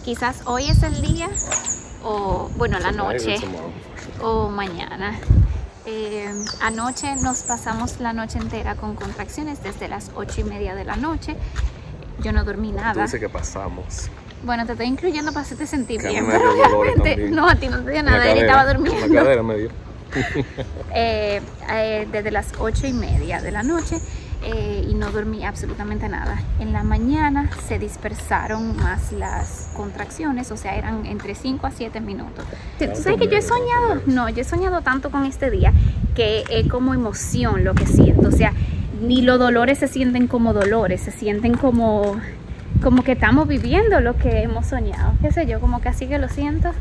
quizás hoy es el día o bueno, la noche o mañana. Anoche nos pasamos la noche entera con contracciones desde las 8:30 de la noche. Yo no dormí nada. Tú dices que pasamos. Bueno, te estoy incluyendo para hacerte sentir bien, me pero dio dolores realmente también. no, a ti no te dio nada, él estaba durmiendo. La cadera me dio. Desde las 8:30 de la noche y no dormí absolutamente nada. En la mañana se dispersaron más las contracciones, o sea, eran entre 5 a 7 minutos. ¿Tú sabes que yo he soñado? No, yo he soñado tanto con este día que es como emoción lo que siento, o sea, ni los dolores se sienten como dolores, se sienten como que estamos viviendo lo que hemos soñado, qué sé yo, como que así que lo siento.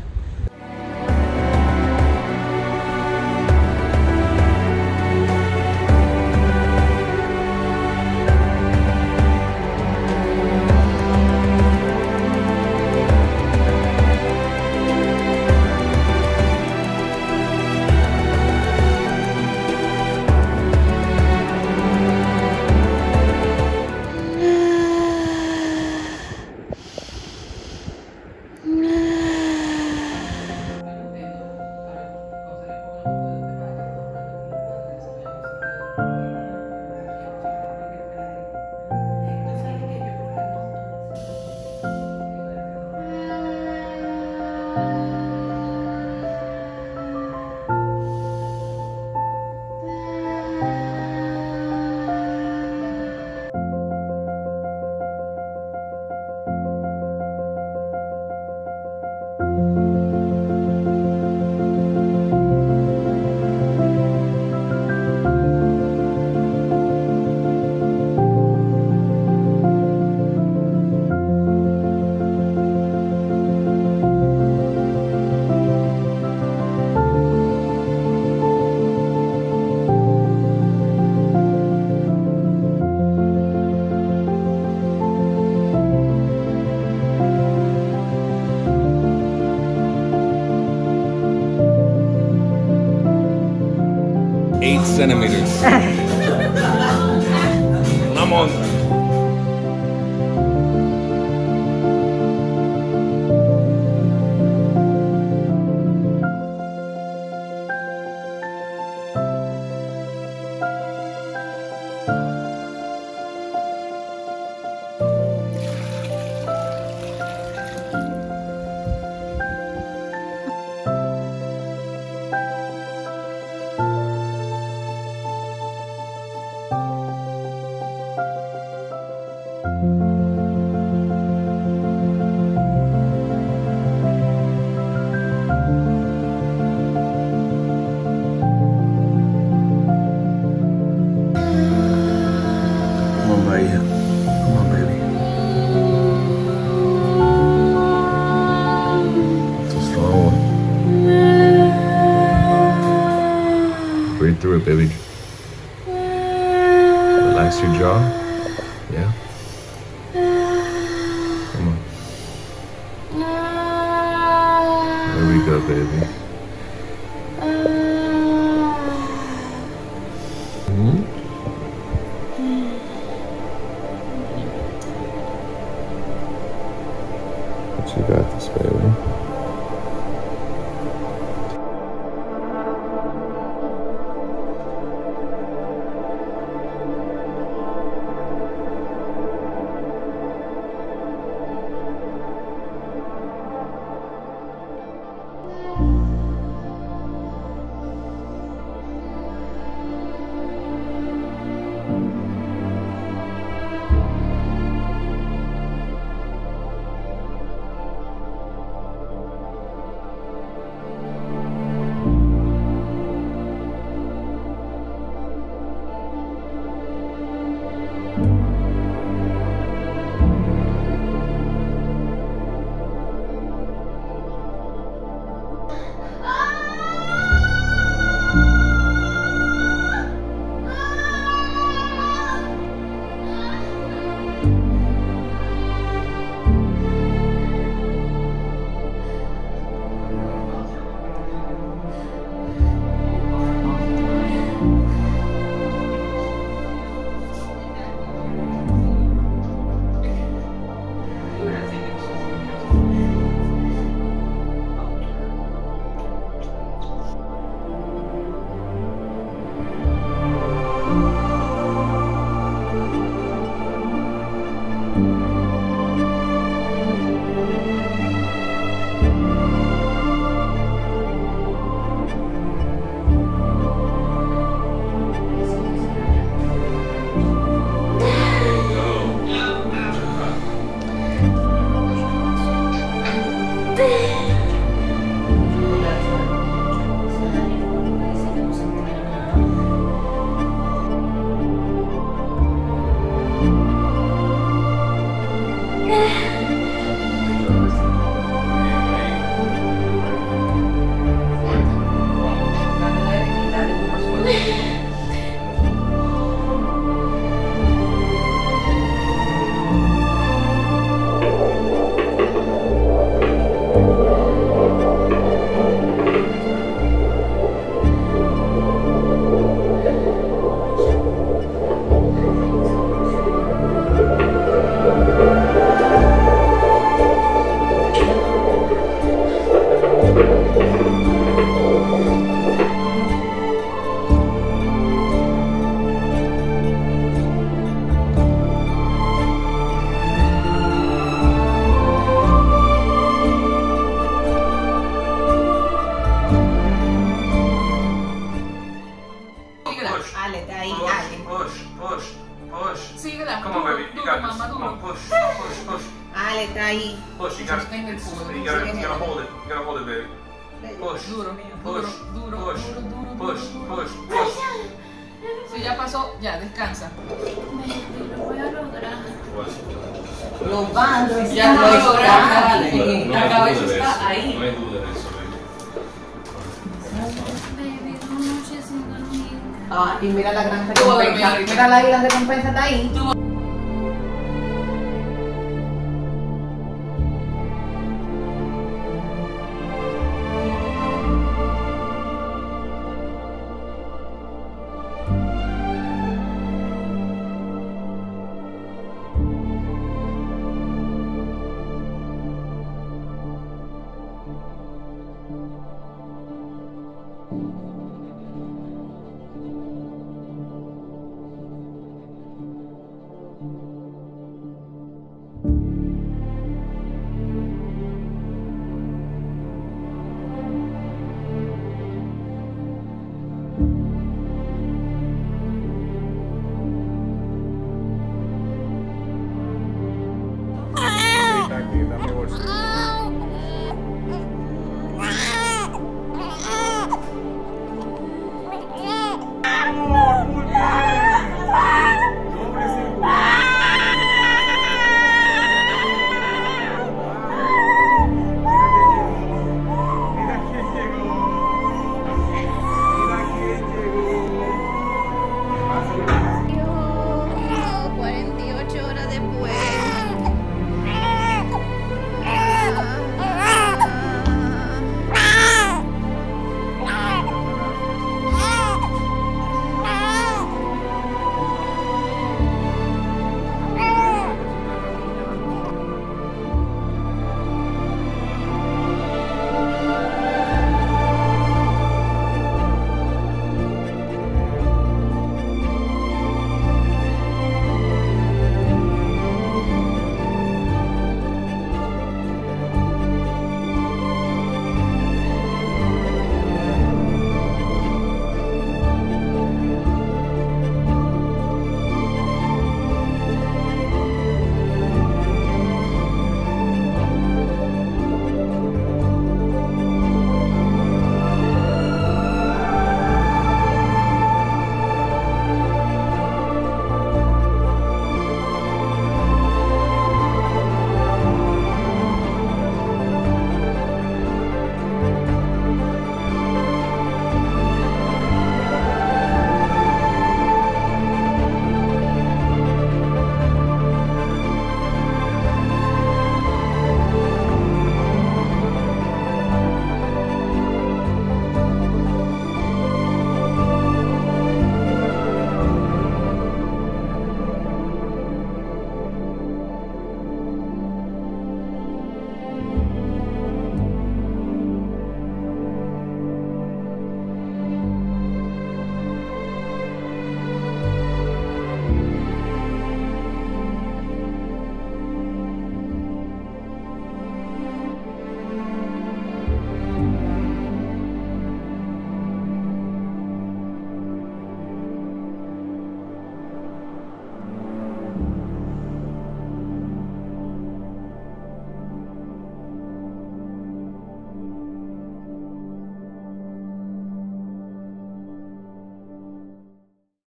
Centimeters. Vamos. Breathe through it, baby. Relax your jaw. Yeah. Come on. There we go, baby. But you got this, baby. Ale, está ahí, push, Ale. push, push, push. Síguela. Come on, baby. You got this. Mamá, Come duro. on, push, push, push, Ale, está ahí. push. You gotta, Sostén el poder. you gotta hold it. You gotta hold it, baby. Push, Duro, duro, push, duro, push, duro, duro, push, duro, push, push. Si ya pasó, ya, descansa. Baby, lo voy a lograr. Lo van a Ya lo lograste. No La hay cabeza duda de está eso. ahí. No hay duda de eso, baby. Baby, 2 noches sin dormir. Ah, y mira la gran Todo, recompensa. baby. Mira la recompensa está ahí. Tú